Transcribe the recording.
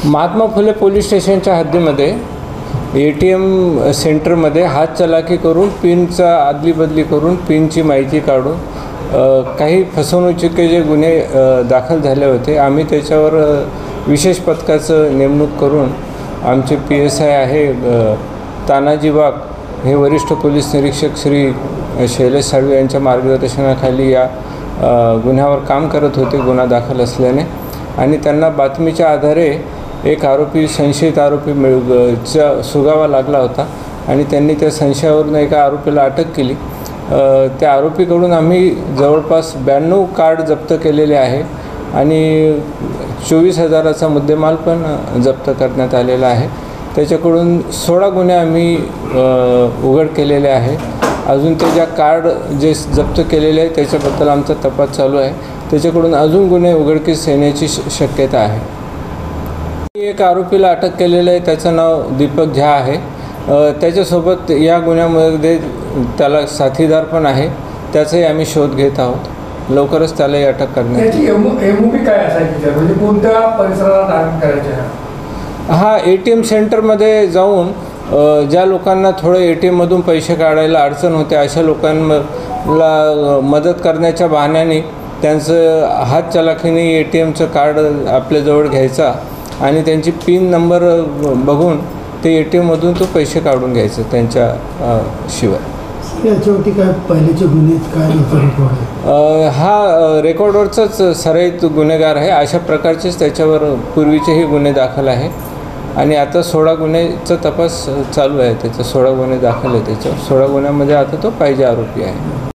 Mahatma Phule police स्टेशनच्या हद्दीमध्ये ATM सेंटरमध्ये हातचलाकी करून पिनचा अदलीबदली करून पिनची माहिती काढून काही फसवणुकीचे गुन्हे दाखल झाले होते। आम्ही त्याच्यावर विशेष पथकाचं नेमणूक करून आमचे PSI आहे तानाजी वाघ हे वरिष्ठ पोलीस निरीक्षक श्री शैलेश साळवे यांच्या मार्गदर्शनाखाली या गुन्ह्यावर काम करत होते गुन्हा दाखल असल्याने, आणि त्यांना बातमीच्या आधारे एक आरोपी संशयित आरोपी सुगावा लागला होता आणि त्यांनी त्या संशयावरून एका आरोपीला अटक केली। त्या आरोपीकडून आम्ही जवळपास 92 कार्ड जप्त केलेले आहे आणि 24,000चा मुद्देमाल पण जप्त करण्यात आलेला आहे। त्याच्याकडून 16 गुन्हे आम्ही उघड केलेले आहे। अजून ते ज्या कार्ड जे जप्त केलेले आहे त्याच्याबद्दल आमचा तपास चालू आहे। त्याच्याकडून अजून गुन्हे उघडकीस येण्याची शक्यता आहे। एक आरोपीला अटक केलेलं आहे, त्याचं नाव दीपक झा आहे। त्याच्यासोबत या गुन्ह्यामध्ये त्याला साथीदार पण आहे, त्याचाही आम्ही शोध घेत आहोत। लवकरच त्यालाही अटक करण्यात येईल। काय असायची म्हणजे कोणत्या परिसराला टार्गेट करायचे? हा ATM सेंटरमध्ये जाऊन ज्या लोकांना थोडं ATMमधून पैसे काढायला अडचण होते अशा लोकांना मदत करण्याच्या बहाण्याने त्यांचं हातचलाखीने ATMचं कार्ड आपल्याजवळ घ्यायचा आणि त्यांची पिन नंबर बघून ते ATMमधून तो पैसे काढून घ्यायचं त्यांच्या शिवाय। याच्यावरती काय पहिलेचे गुन्हे काय हा रेकॉर्डवरचाच सराईत गुन्हेगार आहे। अशा प्रकारचेच त्याच्यावर पूर्वीचेही गुन्हे दाखल आहे आणि आता 16 गुन्हेचा तपास चालू आहे। त्याचा 16 गुन्हे दाखल आहे, त्याच्यावर 16 गुन्ह्यामध्ये आता तो पाहिजे आरोपी आहे।